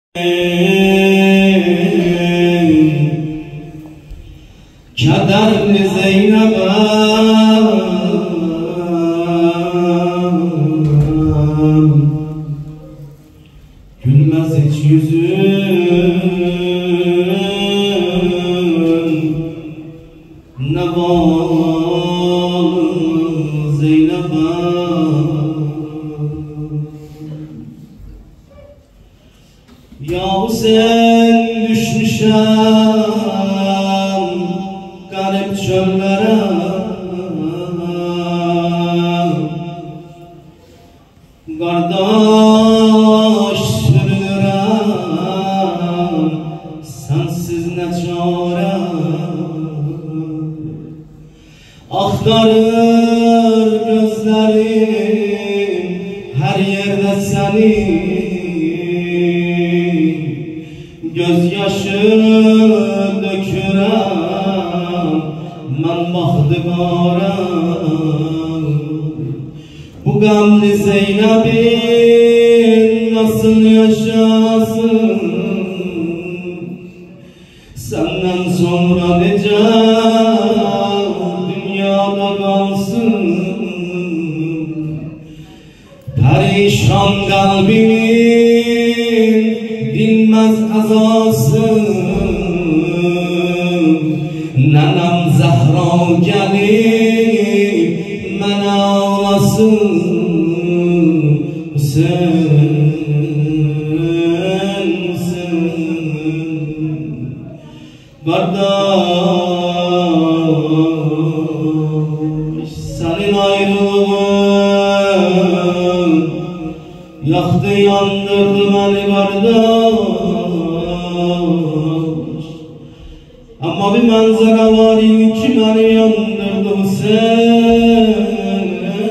Kederli Zeynep'e gülmez hiç yüzün, ne var Zeynep'e. Yahu sen düşmüşem garip çöllere, kardeş sürülürem, sensiz ne çare. Aktarır gözlerim her yerde seni, gözyaşı dökürəm mən baxdıqara. Bu qəmli Zeynep'in nasıl yaşasın, senden sonra necə dünyada qalsın. Perişan kalbimin dinmez azasın, nenem Zahra gelip mene ağlasın. Hüseyin, Hüseyin kardeş, senin ayrılığın yaktı yandırdı beni kardeş. Ama bir manzara var idi ki beni yandırdı sen.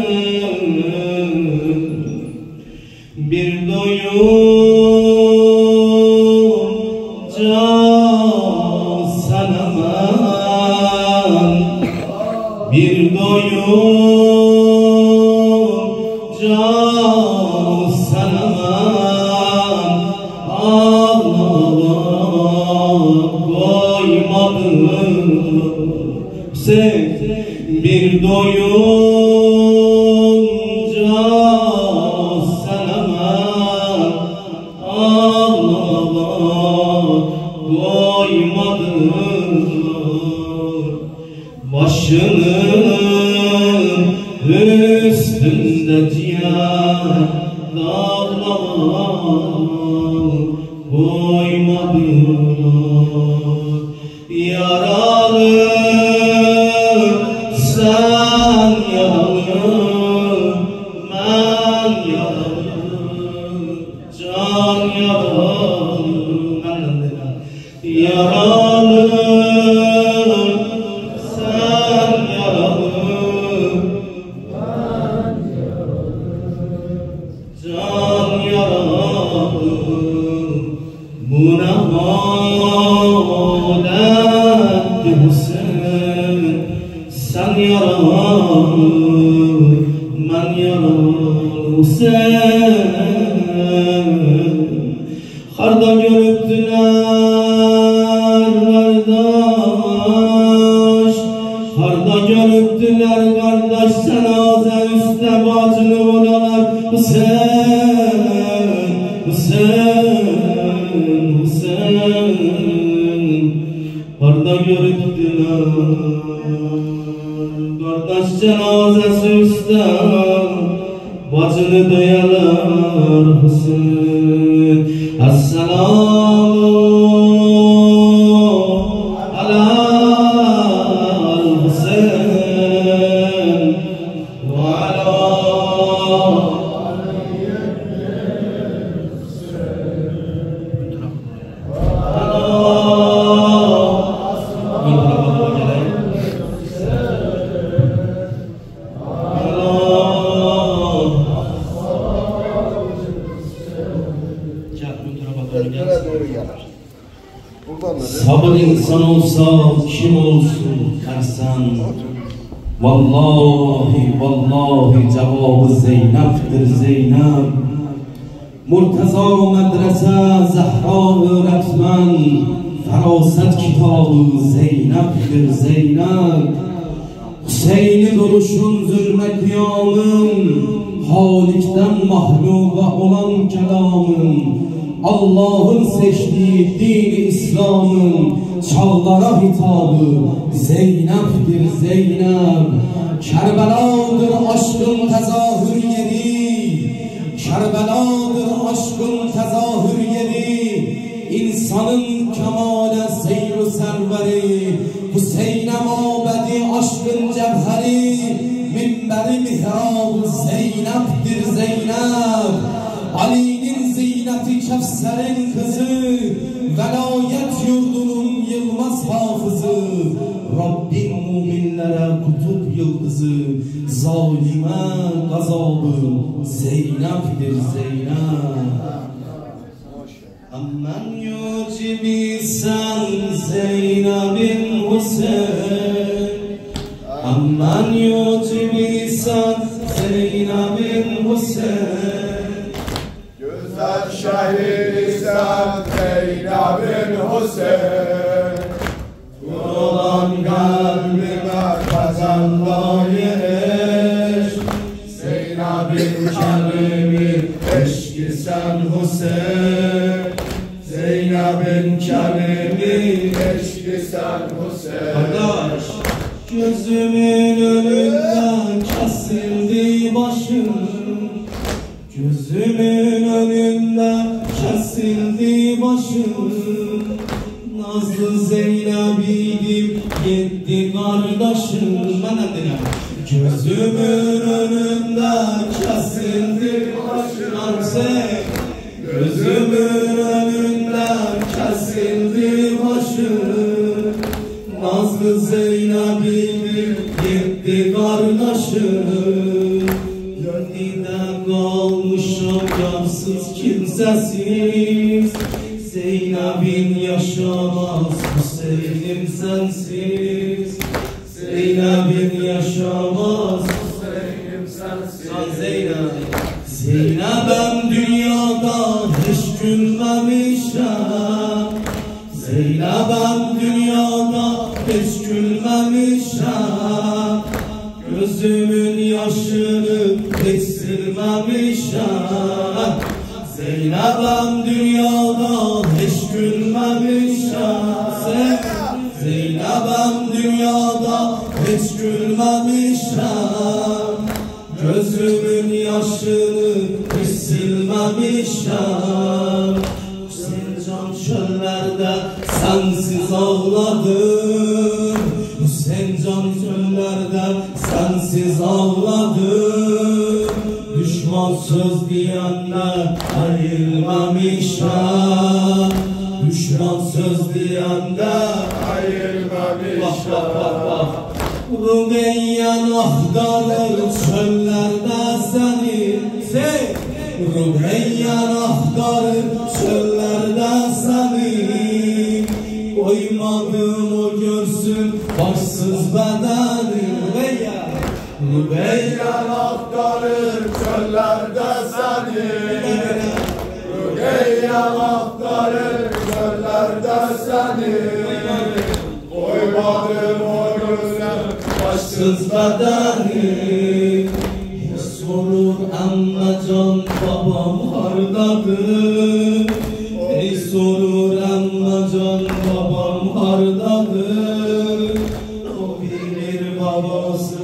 Bir doyunca sana ben, bir doyunca sana ben ağlamak koymadım. Sen bir doyunca sana ben ağlamak koymadım. Başının üstünde ciğer dağlamak koymadılar. Yaralı sen yaralı, ben yaralı, can yaralı, yaralı sen yaralı, ben yaralı, can yaralı. Bu ne halettir Hüseyin, sen yaralı, ben yaralı. Hüseyin harda görüptüler kardeş, harda görüptüler kardeş, cenaze üstte bacını vuralar. Hüseyin, Hüseyin, Hüseyin harda görüptüler kardeş, cenazesi üstte bacını döyalar. Hüseyin Esselamu ala Hüseyin ve ala sabır insan olsa kim olsun dersen, vallahi vallahi cevabı Zeynep'tir Zeynep. Murtaza medrese Zahra öğretmen, feraset kitabı Zeynep'tir Zeynep. Hüseyin'i duruşun zulme kıyamın, Halik'ten mahluba olan kelamın, Allah'ın seçtiği din-i İslam'ın çağlara hitabı Zeynep'tir Zeynep. Kerbeladır aşkın tezahür yeri, Kerbeladır aşkın tezahür yeri, İnsanın kemale seyr-i serveri, Hüseyin mabedi aşkın cevheri, minberi mihrab Zeynep'tir Zeynep. Ali'nin ziyneti Kevser'in kızı, velayet yurdunun yılmaz hafızı, Rabbim müminlere kutup yıldızı, zalime gazabı Zeynep'tir Zeynep. Ammen yucibi sen Zeynep'in Hüseyin, Ammen yucibi sen Zeynep'in Hüseyin. Güzel şehir sen Zeynep'in Hüseyin, Kurulan kalbime kazanmayı eş, Zeynep'in kelimi eşki sen Hüseyin, Zeynep'in kelimi eşki sen Hüseyin. Kardeş, gözümün önünden kesildi başım, gözümün önünden kesildi başım. Nazlı Zeynep'iydim gitti kardeşim. Bana dinle. Gözümün önünden kesildi başım. Gözümün önünden kesildi başım. Nazlı Zeynep'iydim gitti kardeşim. Gönlüde kalmışım yarsız kimsesiz, Zeynep'in yaşamaz Hüseyin'im sensiz, Zeynep'in yaşamaz Hüseyin'im sensiz. Zeynep'im dünyada hiç gülmemişim, Zeynep'im dünyada hiç gülmemişim, gözümün yaşını hiç silmemişim. Zeynep'im dünyada hiç gülmemişim, Zeynep'im dünyada hiç gülmemişim, gözümün yaşını hiç silmemişim. Hüseyin can çöllerde sensiz ağladım, Hüseyin can çöllerde sensiz ağladım. Düşman söz diyenle ayrılmamışam, düşman söz diyenle ayrılmamışam. Bak bak bak bak. Rübeyyen ahtarır çöllerde seni, Rübeyyen ahtarır çöllerde seni. Koymadım o görsün başsız bedeni. Rübeyyen aktarır çöllerde seni, Rübeyyen aktarır çöllerde seni. Koymadım o gözler başsız bedeni. Sorur anlacan babam hardadır, ey sorur anlacan babam hardadır. O bilir babası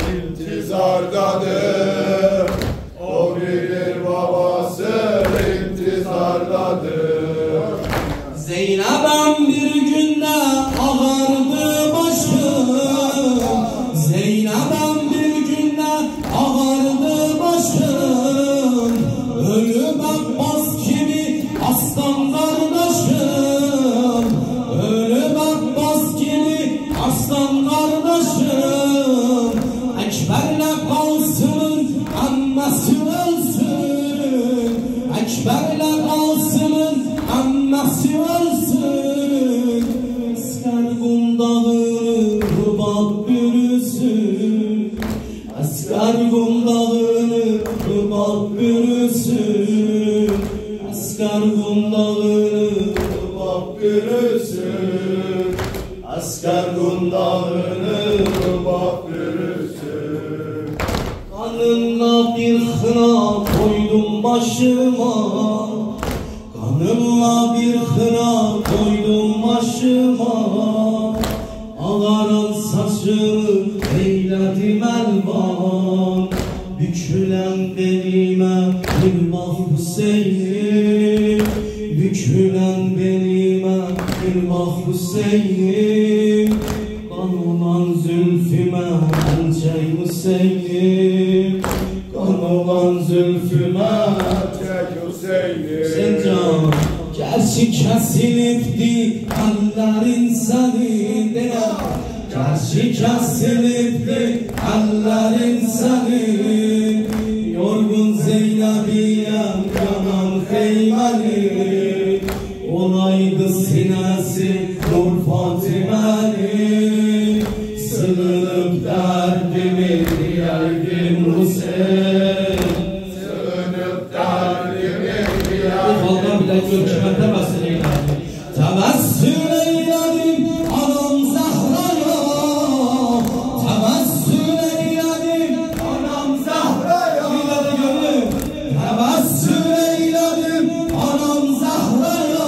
intizardadır, o bilir babası intizardadır. Zeynep'im bir günde ağardı başım, Zeynep'im bir günde ağardı başım. Ölüm Abbas gibi aslan kardeşim, ölüm Abbas gibi aslan kardeşim. Ekber'le Kasım'ın annesi ölsün, Ekber'le Kasım'ın annesi ölsün. Asker gundağını bak bürüsün, Asker gundağını bak bürüsün. bürüsün, asker gundağını bak bürüsün. Kanınla bir hına koydum başıma, kanınla bir hına koydum başıma. Ağaran saçımı eyledim elvan, bükülen belime bir bak Hüseyin'im, bükülen belime bir bak Hüseyin'im. Kan olan zülfüme çek Hüseyin'im, kan olan zülfüme Çek Hüseyin'im. Sencan, gerçi kesilipti ellerin senin de, gerçi kesilipti ellerin senin. Yorgun Zeynep'iyem yanan Feymen'i, olaydı sinesi Nur Fatime'nin. Sığınıp derdimi diyerdim Hüseyin, Sığınıp derdimi Ufaldan bile görküme tebessül eyledim. Tebessül eyledim anam Zahra'ya, tebessül eyledim anam Zahra'ya. Bir de gönlüm, tebessül eyledim anam Zahra'ya.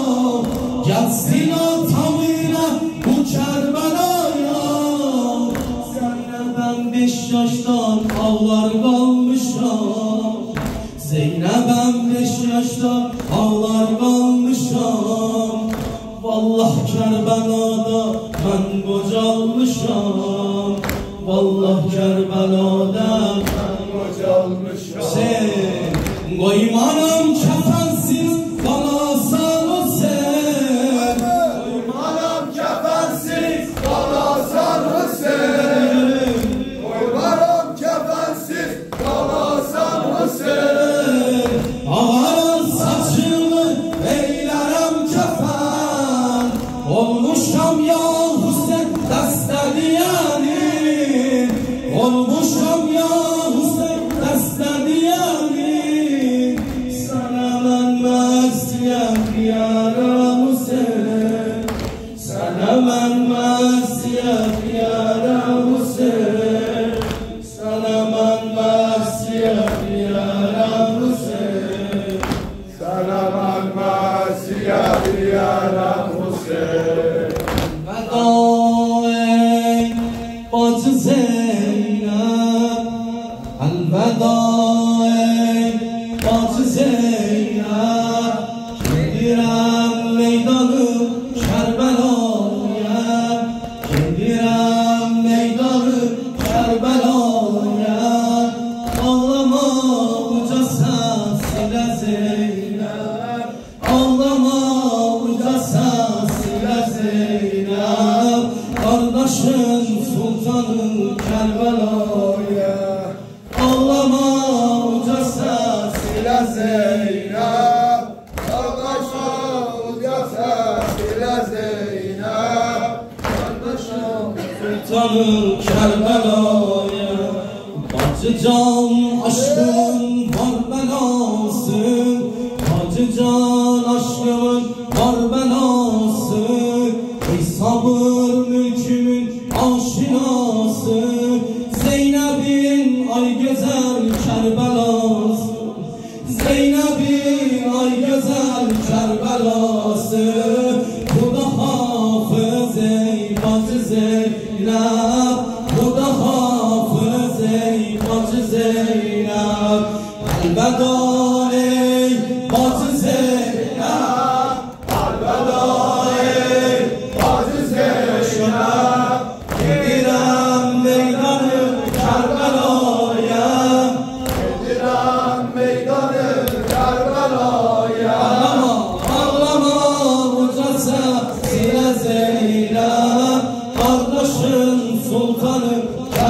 Gelsin atamıyla bu Kerbela'ya. Senle ben 5 yaştan ağlar kalmışam, Zeynep'em 5 yaşta ağlar kalmışam. Vallah Kerbela'da ben kocalmışam, vallah Kerbela'da ben kocalmışam. Sen koymanam kefensiz bana sarı sen, Koymanam kefensiz bana sarı sen, koymanam kefensiz bana sarı sen. ağaran saçımı eylerim kefen, olmuşam ya Hüseyin destediyenim, olmuşam ya Hüseyin destediyenim. Sana ben mesiyem yaram Hüseyin, sana ben mesiyem yaram Hüseyin, sana ben mesiyem yaram Hüseyin. Sana ben masiyah yaram Hüseyin. Elveda ey bacı Zeynep, elveda ey bacı Zeynep. Gidirem meydanı Kerbela'ya, gidirem meydanı Kerbela'ya. Ağlama uca sesiyle Zeynep, ağlama uca sesiyle Zeynep. Kardeşin sultanın Kerbela'ya, ağlama uca sesiyle Zeynep, kardeşim uca sesiyle Zeynep, kardeşim sultanın Kerbela'ya. Bacı can aşkın var belası, bacı can aşkın var belası. Ey sabır mülkümün aşinası, Zeynep'in ay güzel Kerbelası, Zeynep'in ay güzel Kerbelası. Huda hafız ey bacı Zeynep, Huda hafız ey bacı Zeynep. Elveda ey bacı Zeynep, elveda ey bacı Zeynep. gidirem meydanı Kerbela'ya, Gidiren meydanı Kerbela'ya. ağlama ağlama uca sesiyle Zeynep. Kardeşin sultanı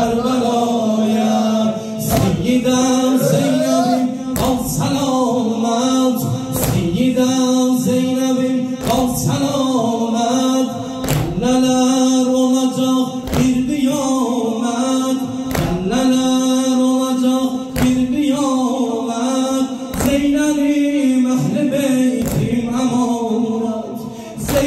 Kerbela'ya. Seyyidem Zeynep'im kal selamet, Seyyidem Zeynep'im kal selamet. Neler olacak bir kıyamet, neler olacak bir kıyamet. Zeynep'im ehl-i beytim emanet,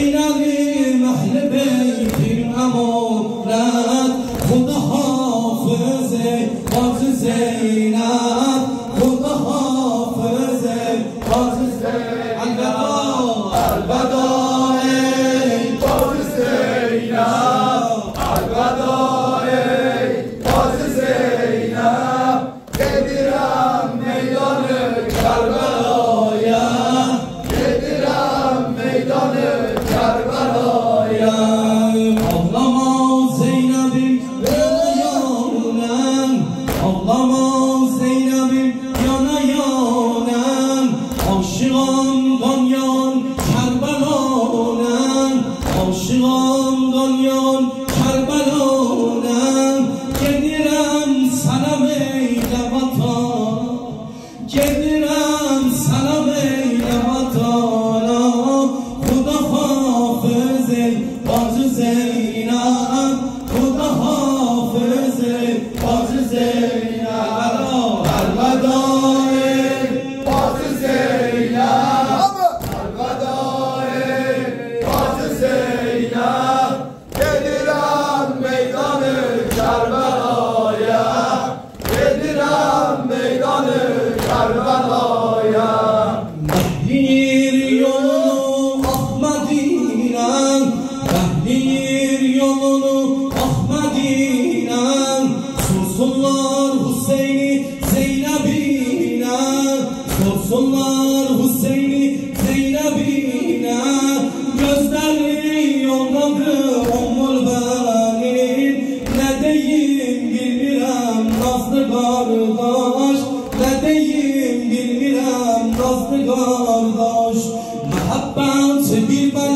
Zeynep Khuda hafız Bazı Zeynep Elveda ey Bazı Zeynep Elveda ey Bazı Zeynep Gedirem meydanı Kerbela'ya Gedirem meydanı Kerbela'ya Ağlama Zeynep'im yana yanem Ağlama Zeynep'im yana yanem Aşığım ganyan Kerbela'nem Aşığım ganyan Kerbela'nem Gedirem sana meyle vatan Gedirem sana meyle vatana Khuda hafız Bazı Zeynep Khuda hafız Bazı Zeynep Elveda ey Bazı Zeynep Elveda ey Bazı Zeynep Gedirem meydanı Kerbela'ya Gedirem meydanı Kerbela'ya Behlir yolunu Ahmedinem Behlir yolunu Ahmedinem Sorsunlar Hüseyin'i Zeynep'ine Sorsunlar Hüseyin'i Zeynep'ine Gözleri yoldadı Ummul benim Ne deyim bilmirem nazlı kardeş Ne deyim bilmirem nazlı kardeş Mehabbet bir